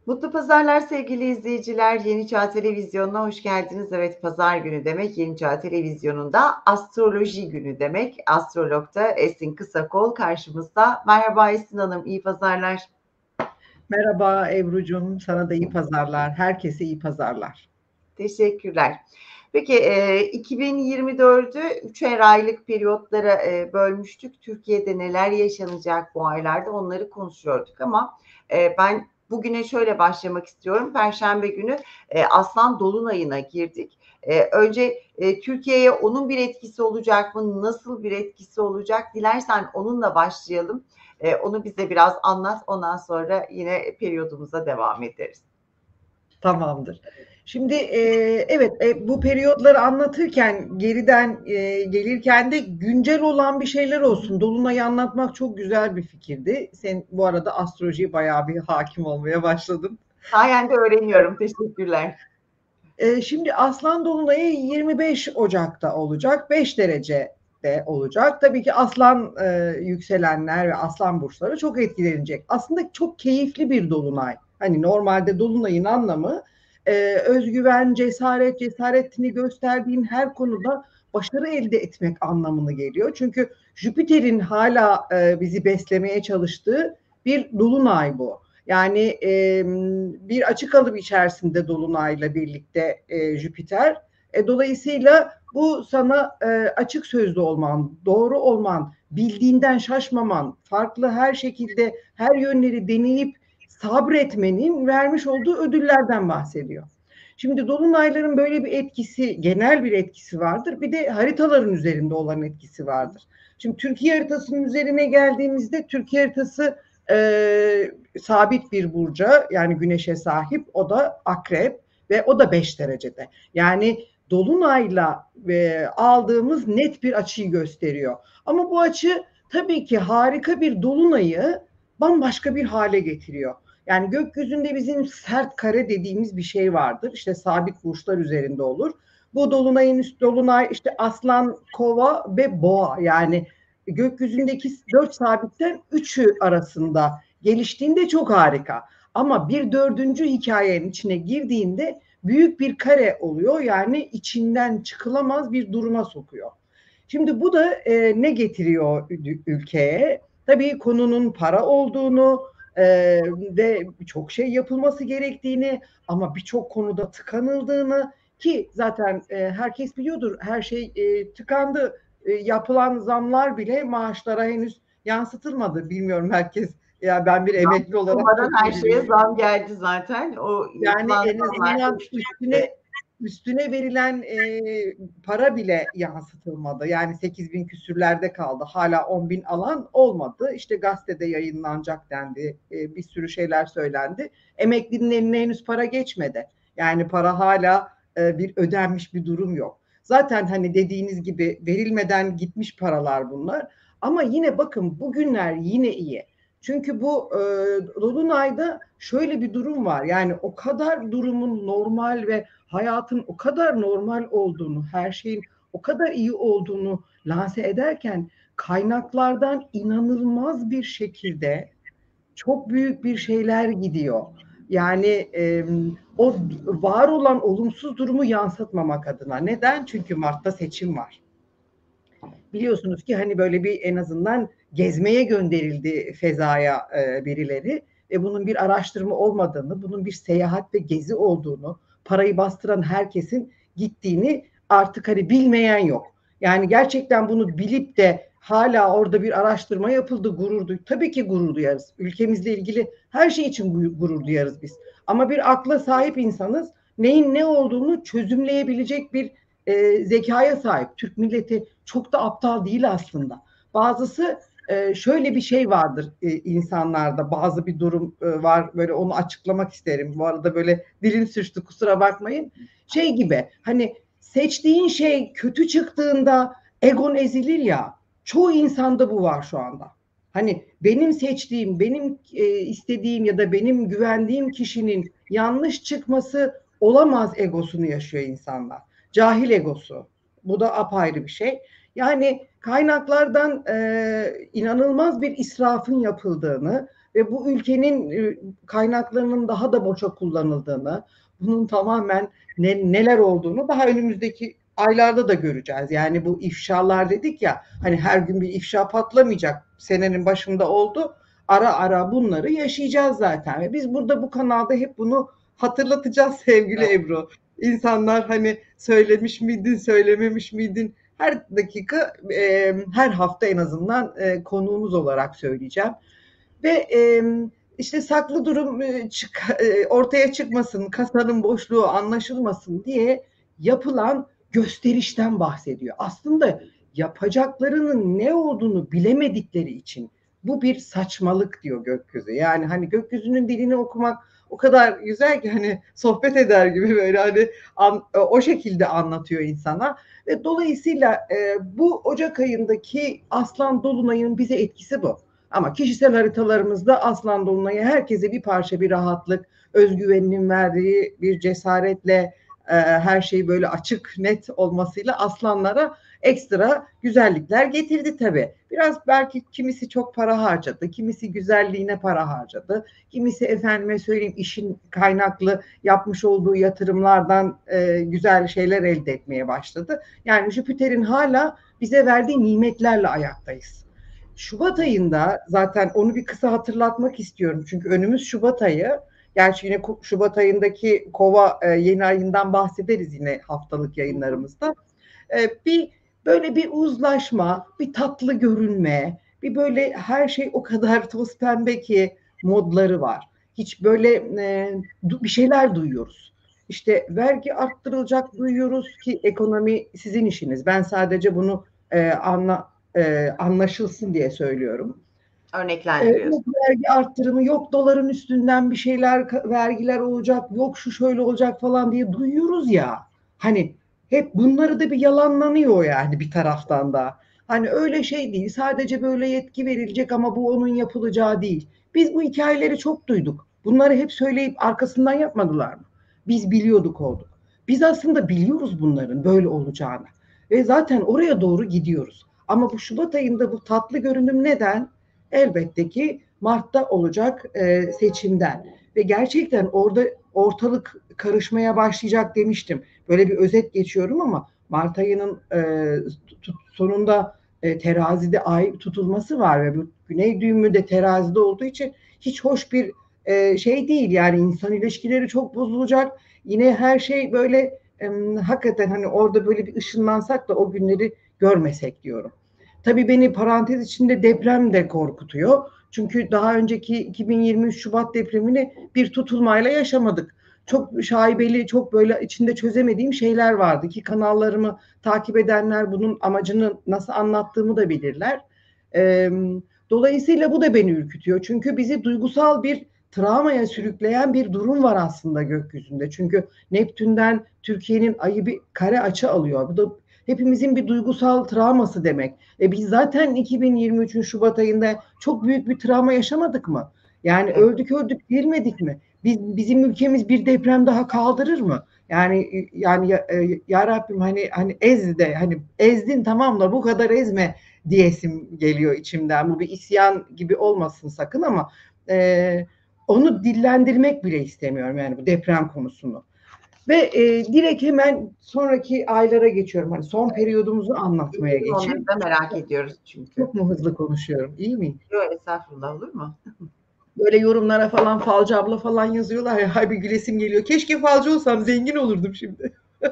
Mutlu pazarlar sevgili izleyiciler. Yeni Çağ Televizyonu'na hoş geldiniz. Evet, pazar günü demek Yeni Çağ Televizyonu'nda astroloji günü demek. Astrolog da Esin Kısakol karşımızda. Merhaba Esin Hanım, iyi pazarlar. Merhaba Ebru'cum, sana da iyi pazarlar. Herkese iyi pazarlar. Teşekkürler. Peki 2024'ü üçer aylık periyotlara bölmüştük. Türkiye'de neler yaşanacak bu aylarda onları konuşuyorduk ama ben bugüne şöyle başlamak istiyorum. Perşembe günü Aslan Dolunay'ına girdik. Önce Türkiye'ye onun bir etkisi olacak mı? Nasıl bir etkisi olacak? Dilersen onunla başlayalım. Onu bize biraz anlat. Ondan sonra yine periyodumuza devam ederiz. Tamamdır. Şimdi evet bu periyotları anlatırken geriden gelirken de güncel olan bir şeyler olsun. Dolunay'ı anlatmak çok güzel bir fikirdi. Sen bu arada astrolojiye bayağı bir hakim olmaya başladın. Sayende öğreniyorum. Teşekkürler. Şimdi Aslan Dolunay'ı 25 Ocak'ta olacak. 5 derecede olacak. Tabii ki Aslan yükselenler ve Aslan burçları çok etkilenecek. Aslında çok keyifli bir Dolunay. Hani normalde Dolunay'ın anlamı özgüven, cesaretini gösterdiğin her konuda başarı elde etmek anlamını geliyor. Çünkü Jüpiter'in hala bizi beslemeye çalıştığı bir Dolunay bu. Yani bir açık alan içerisinde Dolunay'la birlikte Jüpiter. Dolayısıyla bu sana açık sözlü olman, doğru olman, bildiğinden şaşmaman, farklı her şekilde her yönleri deneyip sabretmenin vermiş olduğu ödüllerden bahsediyor. Şimdi dolunayların böyle bir etkisi, genel bir etkisi vardır. Bir de haritaların üzerinde olan etkisi vardır. Şimdi Türkiye haritasının üzerine geldiğimizde Türkiye haritası sabit bir burca, yani güneşe sahip, o da akrep ve o da 5 derecede. Yani dolunayla aldığımız net bir açıyı gösteriyor. Ama bu açı tabii ki harika bir dolunayı bambaşka bir hale getiriyor. Yani gökyüzünde bizim sert kare dediğimiz bir şey vardır. İşte sabit burçlar üzerinde olur. Bu dolunayın dolunay işte Aslan, Kova ve Boğa, yani gökyüzündeki 4 sabitten 3'ü arasında geliştiğinde çok harika. Ama bir dördüncü hikayenin içine girdiğinde büyük bir kare oluyor. Yani içinden çıkılamaz bir duruma sokuyor. Şimdi bu da ne getiriyor ülkeye? Tabii konunun para olduğunu ve çok şey yapılması gerektiğini, ama birçok konuda tıkanıldığını, ki zaten herkes biliyordur, her şey tıkandı. Yapılan zamlar bile maaşlara henüz yansıtılmadı. Bilmiyorum, herkes, ya ben bir emekli olarak Umarım çok her iyi şeye biliyorum. zam geldi zaten. O Yani yapılan en zamlar da azından üstüne verilen para bile yansıtılmadı. Yani 8.000 küsürlerde kaldı. Hala 10.000 alan olmadı. İşte gazetede yayınlanacak dendi. Bir sürü şeyler söylendi. Emeklinin eline henüz para geçmedi. Yani para hala bir ödenmiş bir durum yok. Zaten hani dediğiniz gibi verilmeden gitmiş paralar bunlar. Ama yine bakın, bugünler yine iyi. Çünkü bu Dolunay'da şöyle bir durum var. Yani o kadar durumun normal ve hayatın o kadar normal olduğunu, her şeyin o kadar iyi olduğunu lanse ederken, kaynaklardan inanılmaz bir şekilde çok büyük bir şeyler gidiyor. Yani o var olan olumsuz durumu yansıtmamak adına. Neden? Çünkü Mart'ta seçim var. Biliyorsunuz ki hani böyle bir, en azından gezmeye gönderildi fezaya birileri ve bunun bir araştırma olmadığını, bunun bir seyahat ve gezi olduğunu, parayı bastıran herkesin gittiğini artık hani bilmeyen yok. Yani gerçekten bunu bilip de hala orada bir araştırma yapıldı, gurur duy. Tabii ki gurur duyarız. Ülkemizle ilgili her şey için gurur duyarız biz. Ama bir akla sahip insanız. Neyin ne olduğunu çözümleyebilecek bir zekaya sahip. Türk milleti çok da aptal değil aslında. Bazısı şöyle bir şey vardır insanlarda, bazı bir durum var, böyle onu açıklamak isterim. Bu arada böyle dilim sürçtü, kusura bakmayın. Şey gibi, hani seçtiğin şey kötü çıktığında egon ezilir ya, çoğu insanda bu var şu anda. Hani benim seçtiğim, benim istediğim ya da benim güvendiğim kişinin yanlış çıkması olamaz egosunu yaşıyor insanlar. Cahil egosu. Bu da apayrı bir şey. Yani kaynaklardan inanılmaz bir israfın yapıldığını ve bu ülkenin kaynaklarının daha da boşa kullanıldığını, bunun tamamen neler olduğunu daha önümüzdeki aylarda da göreceğiz. Yani bu ifşalar dedik ya, hani her gün bir ifşa patlamayacak. Senenin başında oldu. Ara ara bunları yaşayacağız zaten. Ve biz burada bu kanalda hep bunu hatırlatacağız sevgili Evet. Ebru. İnsanlar hani söylemiş miydin, söylememiş miydin? Her dakika, her hafta en azından konuğumuz olarak söyleyeceğim. Ve işte saklı durum ortaya çıkmasın, kasanın boşluğu anlaşılmasın diye yapılan gösterişten bahsediyor. Aslında yapacaklarının ne olduğunu bilemedikleri için bu bir saçmalık diyor Gökyüzü. Yani hani gökyüzünün dilini okumak o kadar güzel ki, hani sohbet eder gibi böyle hani o şekilde anlatıyor insana. Ve dolayısıyla bu Ocak ayındaki Aslan Dolunay'ın bize etkisi bu. Ama kişisel haritalarımızda Aslan Dolunay'ı herkese bir parça bir rahatlık, özgüveninin verdiği bir cesaretle, her şey böyle açık, net olmasıyla aslanlara ekstra güzellikler getirdi tabii. Biraz belki kimisi çok para harcadı, kimisi güzelliğine para harcadı, kimisi efendime söyleyeyim işin kaynaklı yapmış olduğu yatırımlardan güzel şeyler elde etmeye başladı. Yani Jüpiter'in hala bize verdiği nimetlerle ayaktayız. Şubat ayında zaten onu bir kısa hatırlatmak istiyorum. Çünkü önümüz Şubat ayı. Gerçi yine Şubat ayındaki Kova yeni ayından bahsederiz yine haftalık yayınlarımızda. Bir böyle bir uzlaşma, bir tatlı görünme, bir böyle her şey o kadar toz pembe ki modları var. Hiç böyle bir şeyler duyuyoruz. İşte vergi arttırılacak duyuyoruz ki ekonomi sizin işiniz. Ben sadece bunu anlaşılsın diye söylüyorum. Örneklendiriyorsun. Yok vergi arttırımı, yok doların üstünden bir şeyler, vergiler olacak, yok şu şöyle olacak falan diye duyuyoruz ya. Hani hep bunları da bir yalanlanıyor yani bir taraftan da. Hani öyle şey değil, sadece böyle yetki verilecek ama bu onun yapılacağı değil. Biz bu hikayeleri çok duyduk. Bunları hep söyleyip arkasından yapmadılar mı? Biz biliyorduk olduk. Biz aslında biliyoruz bunların böyle olacağını. Ve zaten oraya doğru gidiyoruz. Ama bu Şubat ayında bu tatlı görünüm neden? Elbette ki Mart'ta olacak seçimden. Ve gerçekten orada ortalık karışmaya başlayacak demiştim. Böyle bir özet geçiyorum ama Mart ayının sonunda terazide ay tutulması var ve bu güney düğümü de terazide olduğu için hiç hoş bir şey değil. Yani insan ilişkileri çok bozulacak. Yine her şey böyle hakikaten hani orada böyle bir ışınlansak da o günleri görmesek diyorum. Tabii beni parantez içinde deprem de korkutuyor. Çünkü daha önceki 2023 Şubat depremini bir tutulmayla yaşamadık. Çok şaibeli, çok böyle içinde çözemediğim şeyler vardı ki kanallarımı takip edenler bunun amacını nasıl anlattığımı da bilirler. Dolayısıyla bu da beni ürkütüyor. Çünkü bizi duygusal bir travmaya sürükleyen bir durum var aslında gökyüzünde. Çünkü Neptün'den Türkiye'nin ayı bir kare açı alıyor. Bu da hepimizin bir duygusal travması demek. Biz zaten 2023'ün Şubat ayında çok büyük bir travma yaşamadık mı? Yani Evet. öldük girmedik mi? Bizim ülkemiz bir deprem daha kaldırır mı? Yani ya Rabbim hani ez de hani ezdin tamam da bu kadar ezme diyesim geliyor içimden. Bu bir isyan gibi olmasın sakın ama onu dillendirmek bile istemiyorum yani bu deprem konusunu. Ve direkt hemen sonraki aylara geçiyorum. Hani son periyodumuzu anlatmaya Dinleyelim, onları geçeyim. da merak ediyoruz çünkü. Çok mu hızlı konuşuyorum? İyi miyim? Yok estağfurullah, olur mu? Böyle yorumlara falan falcı abla falan yazıyorlar ya. Hay bir gülesim geliyor. Keşke falcı olsam zengin olurdum şimdi.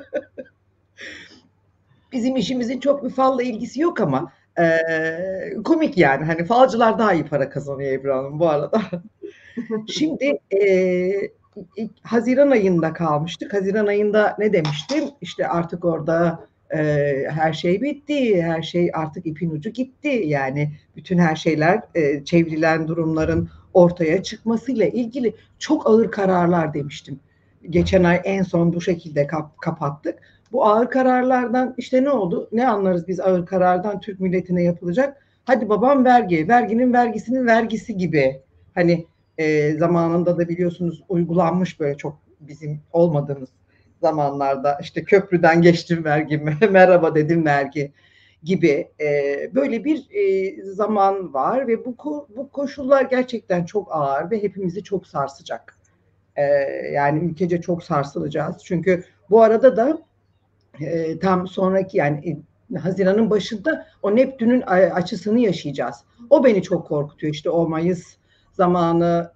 Bizim işimizin çok bir falla ilgisi yok ama komik yani. Hani falcılar daha iyi para kazanıyor Ebru Hanım bu arada. Şimdi Haziran ayında kalmıştık. Haziran ayında ne demiştim? İşte artık orada her şey bitti. Her şey artık ipin ucu gitti. Yani bütün her şeyler çevrilen durumların ortaya çıkmasıyla ilgili çok ağır kararlar demiştim. Geçen ay en son bu şekilde kapattık. Bu ağır kararlardan işte ne oldu? Ne anlarız biz ağır karardan Türk milletine yapılacak? Hadi babam vergi, verginin vergisinin vergisi gibi. Hani zamanında da biliyorsunuz uygulanmış böyle çok bizim olmadığımız zamanlarda işte köprüden geçtim vergi, merhaba dedim vergi gibi böyle bir zaman var ve bu koşullar gerçekten çok ağır ve hepimizi çok sarsacak. Yani ülkece çok sarsılacağız. Çünkü bu arada da tam sonraki yani Haziran'ın başında o Neptün'ün açısını yaşayacağız. O beni çok korkutuyor. İşte o Mayıs zamanı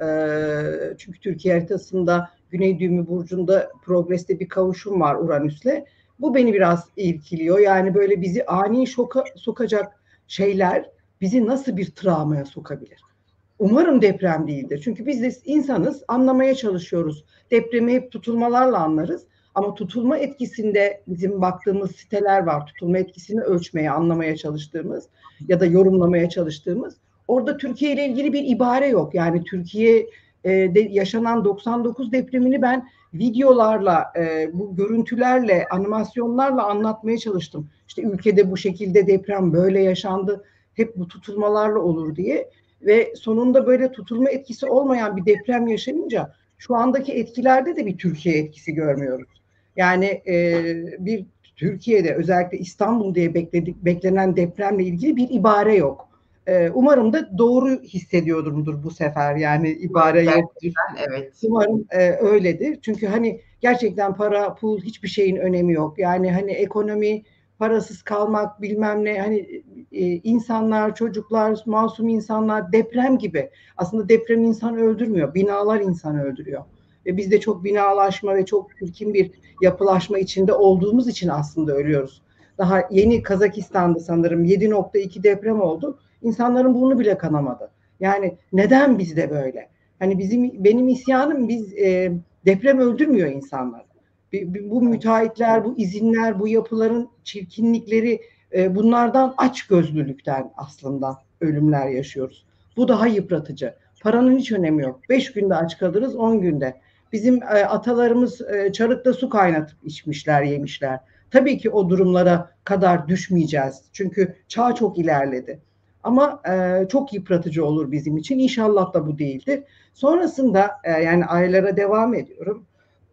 çünkü Türkiye haritasında Güney Düğümü burcunda progreste bir kavuşum var Uranüs'le. Bu beni biraz irkiliyor. Yani böyle bizi ani şoka sokacak şeyler bizi nasıl bir travmaya sokabilir? Umarım deprem değildir. Çünkü biz de insanız, anlamaya çalışıyoruz. Depremi hep tutulmalarla anlarız. Ama tutulma etkisinde bizim baktığımız siteler var. Tutulma etkisini ölçmeye, anlamaya çalıştığımız ya da yorumlamaya çalıştığımız. Orada Türkiye ile ilgili bir ibare yok. Yani Türkiye'de yaşanan 99 depremini ben videolarla, bu görüntülerle, animasyonlarla anlatmaya çalıştım. İşte ülkede bu şekilde deprem böyle yaşandı. Hep bu tutulmalarla olur diye. Ve sonunda böyle tutulma etkisi olmayan bir deprem yaşayınca şu andaki etkilerde de bir Türkiye etkisi görmüyoruz. Yani bir Türkiye'de özellikle İstanbul diye beklenen depremle ilgili bir ibare yok. Umarım da doğru hissediyordumdur bu sefer. Yani ibare yoktur. Gerçekten evet. Umarım öyledir. Çünkü hani gerçekten para, pul hiçbir şeyin önemi yok. Yani hani ekonomi, parasız kalmak bilmem ne hani insanlar, çocuklar, masum insanlar deprem gibi. Aslında deprem insan öldürmüyor. Binalar insan öldürüyor. Ve biz de çok binalaşma ve çok çirkin bir yapılaşma içinde olduğumuz için aslında ölüyoruz. Daha yeni Kazakistan'da sanırım 7.2 deprem oldu. İnsanların burnu bile kanamadı. Yani neden bizde böyle? Hani benim isyanım deprem öldürmüyor insanlar. Bu müteahhitler, bu izinler, bu yapıların çirkinlikleri bunlardan açgözlülükten aslında ölümler yaşıyoruz. Bu daha yıpratıcı. Paranın hiç önemi yok. 5 günde aç kalırız, 10 günde. Bizim atalarımız çarıkta su kaynatıp içmişler, yemişler. Tabii ki o durumlara kadar düşmeyeceğiz. Çünkü çağ çok ilerledi. Ama çok yıpratıcı olur bizim için. İnşallah da bu değildir. Sonrasında yani aylara devam ediyorum.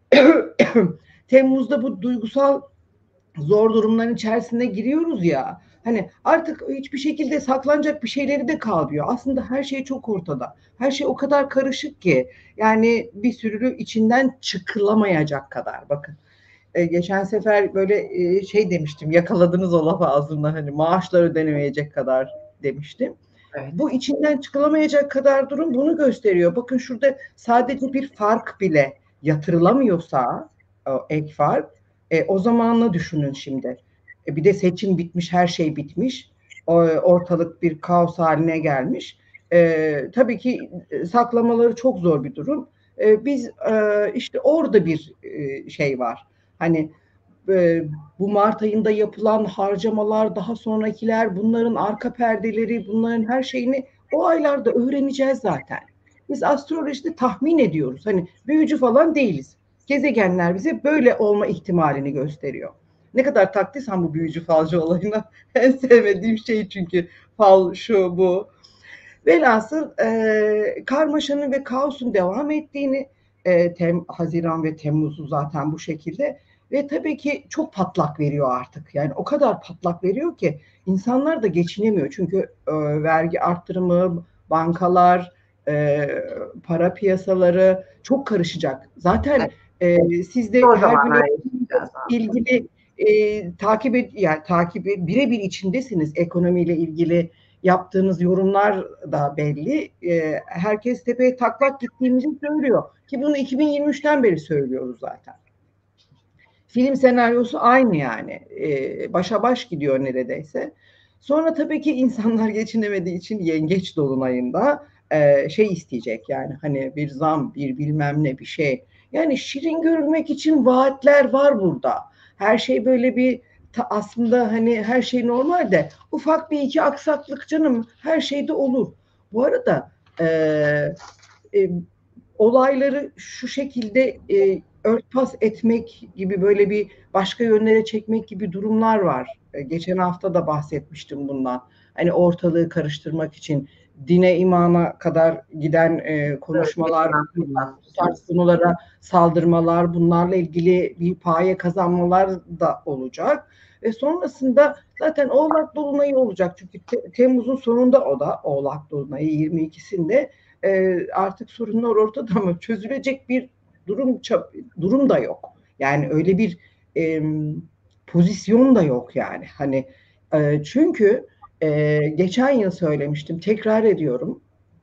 Temmuz'da bu duygusal zor durumların içerisine giriyoruz ya. Hani artık hiçbir şekilde saklanacak bir şeyleri de kalmıyor. Aslında her şey çok ortada. Her şey o kadar karışık ki yani bir sürü içinden çıkılamayacak kadar. Bakın geçen sefer böyle şey demiştim. Yakaladınız o lafı ağzımdan hani maaşlar ödenemeyecek kadar demiştim. Evet. Bu içinden çıkılamayacak kadar durum bunu gösteriyor. Bakın şurada sadece bir fark bile yatırılamıyorsa o ek fark o zamanla düşünün şimdi. Bir de seçim bitmiş, her şey bitmiş. Ortalık bir kaos haline gelmiş. Tabii ki saklamaları çok zor bir durum. Biz işte orada bir şey var. Hani bu Mart ayında yapılan harcamalar, daha sonrakiler, bunların arka perdeleri, bunların her şeyini o aylarda öğreneceğiz zaten. Biz astrolojide tahmin ediyoruz. Hani büyücü falan değiliz. Gezegenler bize böyle olma ihtimalini gösteriyor. Ne kadar taktiysem bu büyücü falcı olayına en sevmediğim şey çünkü fal şu bu. Velhasıl karmaşanın ve kaosun devam ettiğini Haziran ve Temmuz'u zaten bu şekilde ve tabii ki çok patlak veriyor artık. Yani o kadar patlak veriyor ki insanlar da geçinemiyor. Çünkü vergi arttırımı, bankalar, para piyasaları çok karışacak. Zaten siz de Zor her gün zamanlar yaşayacağız aslında. ilgili takibi birebir içindesiniz ekonomiyle ilgili yaptığınız yorumlar da belli. Herkes tepeye taklak gittiğimizi söylüyor. Ki bunu 2023'ten beri söylüyoruz zaten. Film senaryosu aynı yani. Başa baş gidiyor neredeyse. Sonra tabii ki insanlar geçinemediği için yengeç dolunayında şey isteyecek yani hani bir zam, bir bilmem ne bir şey. Yani şirin görülmek için vaatler var burada. Her şey böyle bir aslında hani her şey normal de ufak bir iki aksaklık canım her şeyde olur. Bu arada e, e, olayları şu şekilde örtbas etmek gibi böyle bir başka yönlere çekmek gibi durumlar var. Geçen hafta da bahsetmiştim bundan. Hani ortalığı karıştırmak için dine imana kadar giden konuşmalar, bu tarz konulara saldırmalar, bunlarla ilgili bir paye kazanmalar da olacak. Ve sonrasında zaten Oğlak Dolunay'ı olacak. Çünkü Temmuz'un sonunda o da Oğlak Dolunay'ı 22'sinde artık sorunlar ortada ama çözülecek bir durum da yok. Yani öyle bir pozisyon da yok yani. Hani çünkü geçen yıl söylemiştim, tekrar ediyorum.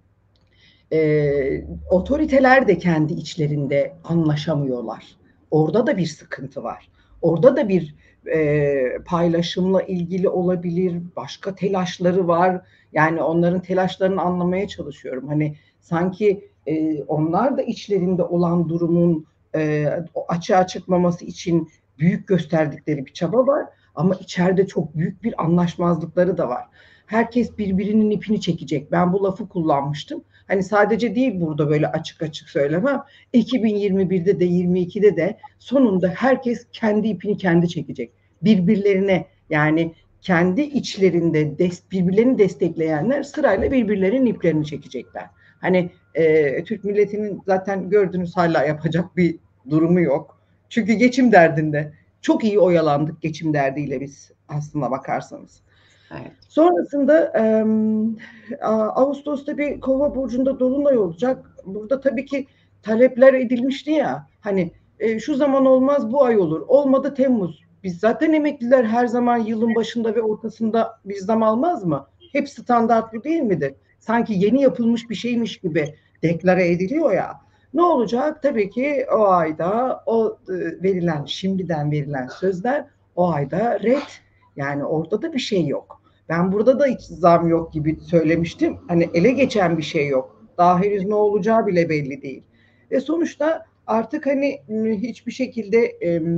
Otoriteler de kendi içlerinde anlaşamıyorlar. Orada da bir sıkıntı var. Orada da bir paylaşımla ilgili olabilir, başka telaşları var. Yani onların telaşlarını anlamaya çalışıyorum. Hani sanki onlar da içlerinde olan durumun açığa çıkmaması için büyük gösterdikleri bir çaba var. Ama içeride çok büyük bir anlaşmazlıkları da var. Herkes birbirinin ipini çekecek. Ben bu lafı kullanmıştım. Hani sadece değil burada böyle açık açık söylemem. 2021'de de 22'de de sonunda herkes kendi ipini kendi çekecek. Birbirlerine yani kendi içlerinde birbirlerini destekleyenler sırayla birbirlerinin iplerini çekecekler. Hani Türk milletinin zaten gördüğünüz hala yapacak bir durumu yok. Çünkü geçim derdinde çok iyi oyalandık geçim derdiyle biz aslına bakarsanız. Evet. Sonrasında Ağustos'ta bir Kova burcunda dolunay olacak. Burada tabii ki talepler edilmişti ya. Hani şu zaman olmaz, bu ay olur. Olmadı Temmuz. Biz zaten emekliler her zaman yılın başında ve ortasında bir zam almaz mı? Hep standartlı değil midir? Sanki yeni yapılmış bir şeymiş gibi deklare ediliyor ya. Ne olacak? Tabii ki o ayda o şimdiden verilen sözler o ayda red. Yani orada da bir şey yok. Ben burada da hiç zam yok gibi söylemiştim. Hani ele geçen bir şey yok. Daha henüz ne olacağı bile belli değil. Ve sonuçta artık hani hiçbir şekilde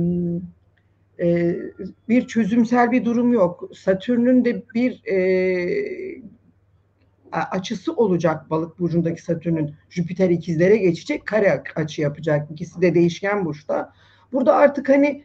bir çözümsel bir durum yok. Satürn'ün de bir açısı olacak balık burcundaki Satürn'ün. Jüpiter ikizlere geçecek, kare açı yapacak. İkisi de değişken burçta. Burada artık hani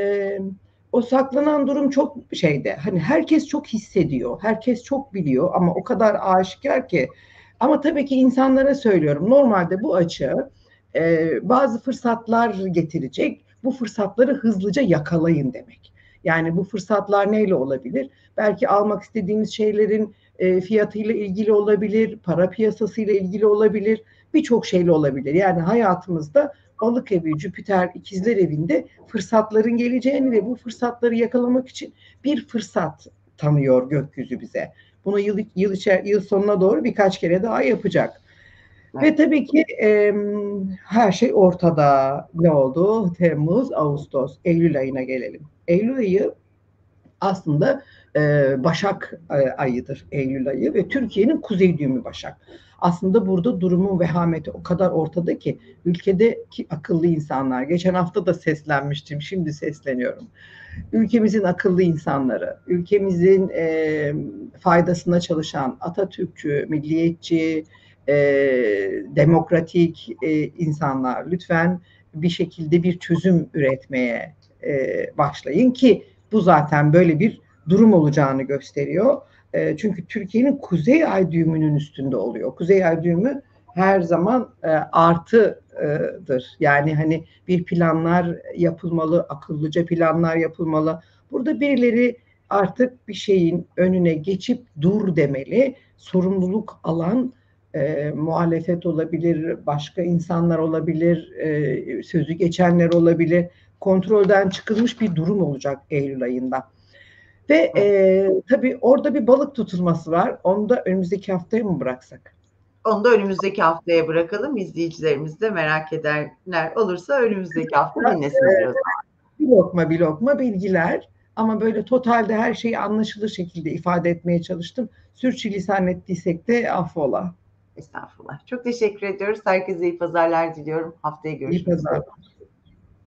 o saklanan durum çok şeyde. Hani herkes çok hissediyor, herkes çok biliyor ama o kadar aşikar ki. Ama tabii ki insanlara söylüyorum. Normalde bu açı bazı fırsatlar getirecek. Bu fırsatları hızlıca yakalayın demek. Yani bu fırsatlar neyle olabilir? Belki almak istediğiniz şeylerin fiyatıyla ilgili olabilir, para piyasasıyla ilgili olabilir, birçok şeyle olabilir. Yani hayatımızda Balık evi, Jüpiter, ikizler evinde fırsatların geleceğini ve bu fırsatları yakalamak için bir fırsat tanıyor gökyüzü bize. Bunu yıl sonuna doğru birkaç kere daha yapacak. Evet. Ve tabii ki her şey ortada. Ne oldu? Temmuz, Ağustos, Eylül ayına gelelim. Eylül ayı aslında Başak ayıdır Eylül ayı ve Türkiye'nin kuzey düğümü Başak. Aslında burada durumun vehameti o kadar ortada ki ülkedeki akıllı insanlar, geçen hafta da seslenmiştim, şimdi sesleniyorum. Ülkemizin akıllı insanları, ülkemizin faydasına çalışan Atatürkçü, milliyetçi, demokratik insanlar lütfen bir şekilde bir çözüm üretmeye başlayın ki bu zaten böyle bir durum olacağını gösteriyor. Çünkü Türkiye'nin kuzey ay düğümünün üstünde oluyor. Kuzey ay düğümü her zaman artıdır. Yani hani bir planlar yapılmalı, akıllıca planlar yapılmalı. Burada birileri artık bir şeyin önüne geçip dur demeli. Sorumluluk alan muhalefet olabilir, başka insanlar olabilir, sözü geçenler olabilir. Kontrolden çıkılmış bir durum olacak Eylül ayında. Ve tabii orada bir balık tutulması var. Onu da önümüzdeki haftaya mı bıraksak? Onu da önümüzdeki haftaya bırakalım. İzleyicilerimiz de merak edenler olursa önümüzdeki hafta dinlesinler o zaman. Bir lokma bilgiler ama böyle totalde her şeyi anlaşılır şekilde ifade etmeye çalıştım. Sürçülisan ettiysek de affola. Estağfurullah. Çok teşekkür ediyoruz. Herkese iyi pazarlar diliyorum. Haftaya görüşmek üzere.